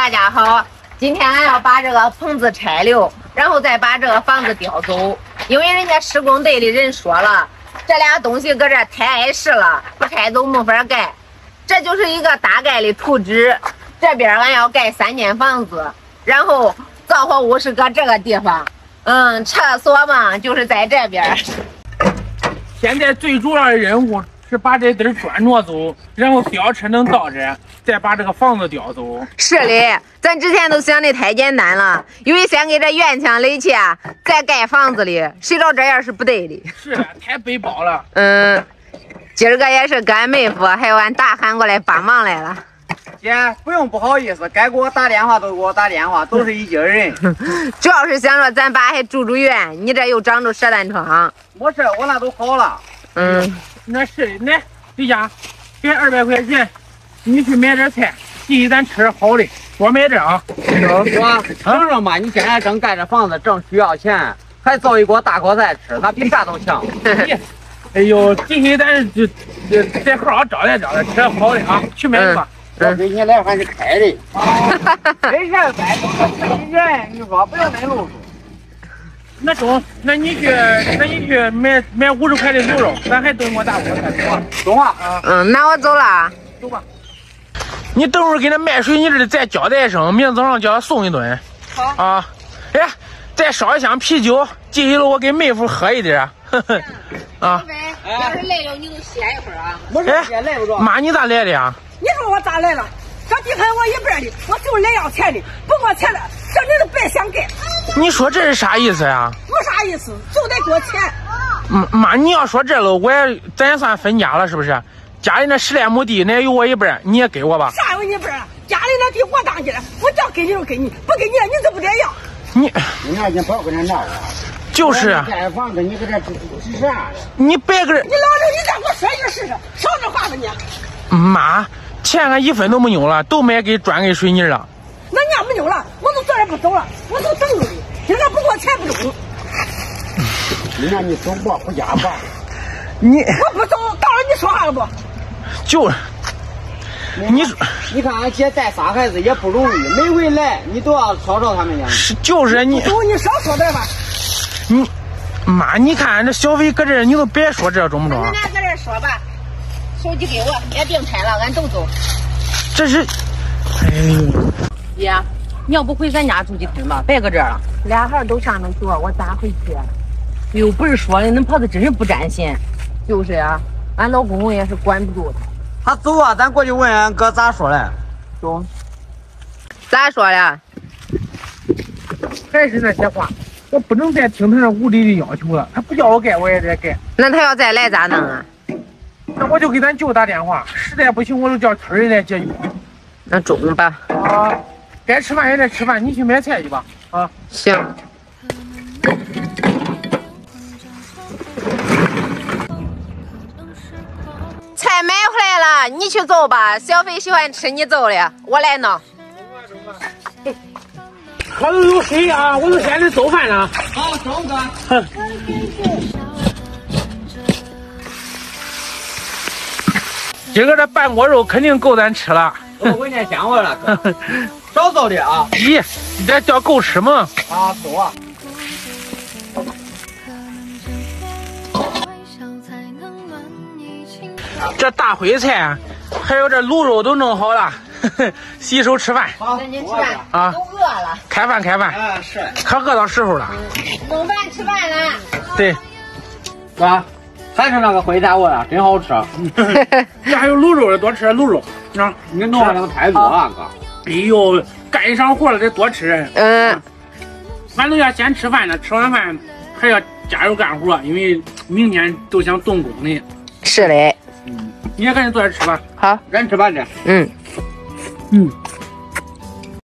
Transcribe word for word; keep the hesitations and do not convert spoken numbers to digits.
大家好，今天俺要把这个棚子拆了，然后再把这个房子调走，因为人家施工队的人说了，这俩东西搁这太碍事了，不拆走没法盖。这就是一个大概的图纸，这边俺要盖三间房子，然后灶火屋是搁这个地方，嗯，厕所嘛就是在这边。 现在最主要的任务是把这堆砖挪走，然后吊车能到这，再把这个房子吊走。 是的，咱之前都想的太简单了，因为先给这院墙垒起，再盖房子里，谁知道这样是不对的。 是的，太背包了。 嗯，今儿个也是跟俺妹夫还有俺大喊过来帮忙来了。 姐，不用不好意思，该给我打电话都给我打电话，都是一家人。 主要是想说咱爸还住住院，你这又长着舌淡疮。 没事，我那都好了。 嗯， 那是来，李佳，给二百块钱，你去买点菜，记忆咱吃好的，多买点啊。 我省省吧，你现在正盖着房子，正需要钱，还造一锅大锅菜吃，那比啥都强。 哎呦，今天咱就就再好好招待招待，吃好的啊，去买吧。 我给你来还是开的。没事，咱都是亲人，你说不用那路数。 那中，那你去，那你去买买五十块的牛肉，咱还炖锅大锅菜，走吧？ 走吧。 啊， 嗯，那我走了。 走吧。你等会儿给那卖水泥的再交代一声，明天早上叫他送一顿。 好。 啊，哎，再烧一箱啤酒，记下了我给妹夫喝一点。呵呵。啊。 要是累了，你就歇一会儿啊。 没事，也累不着。 妈，你咋来的呀？ 你说我咋来了？这地盘我一半的，我就来要钱的，不给我钱了，这你都白想盖。 你说这是啥意思呀？ 没啥意思，就得给我钱。 嗯，妈，你要说这了，我也咱也算分家了，是不是？家里那十来亩地，那有我一半，你也给我吧。 啥有你半啊？家里那地我当家的，我叫给你就给你，不给你你就不得要。 你你那已经跑跟人闹了。 就是啊。 盖房子，你搁这指啥？ 你别个人。 你老刘，你再给我说一句试试，少这话吧你。 妈，钱俺一分都没有了，都买给转给水泥了。 那你要没有了，我都坐这不走了，我都等着你。今儿个不给我钱不中。 你让你走吧，不加吧。 你我不走，到了你说话了不？ 就是。你说， 你看俺姐带仨孩子也不容易，每回来你都要吵吵他们家。 是就是你。 走，你少说点吧。 你，妈，你看这小伟搁这，你都别说这中不中？ 咱俩搁这说吧，手机给我，也别拆了，俺都走。 这是，哎呦， 姐，你要不回咱家住几天吧，别搁这儿了。 俩孩都上着学，我咋回去？ 又不是说的，恁婆子真是不占心。 就是呀、啊，俺老公公也是管不住他。 他走啊，咱过去问俺哥咋说嘞。 走。咋说的？ 还是那些话，我不能再听他那无理的要求了。他不叫我盖，我也得盖。 那他要再来咋弄啊？ 那我就给咱舅打电话，实在不行我就叫村里来解决。 那中吧。 啊，该吃饭也得吃饭，你去买菜去吧。啊， 行。菜买回来了，你去揍吧。小飞喜欢吃你揍的，我来弄。 喝都有水啊，我就先得做饭了。 好，走哥。 哼。今个这半锅肉肯定够咱吃了。 我闻见香味了，哥。少做点啊。 咦，你这叫够吃吗？ 啊，走啊。 这大烩菜还有这卤肉都弄好了，呵呵，洗手吃饭。 好， 赶紧吃饭啊！ 都饿了。 开饭开饭。 啊，是。 可饿到时候了。 弄饭吃饭了。 对。 哥，还是那个烩菜味啊，真好吃。 这还有卤肉的，多吃点卤肉。啊， 你弄上那个太多啊，哥。 哎呦，干一场活了得多吃。 嗯。 俺都要先吃饭呢，吃完饭还要加油干活，因为明天都想动工的。 是嘞。 嗯，你也赶紧坐这吃吧。 好， 赶紧吃吧这。 嗯。 嗯。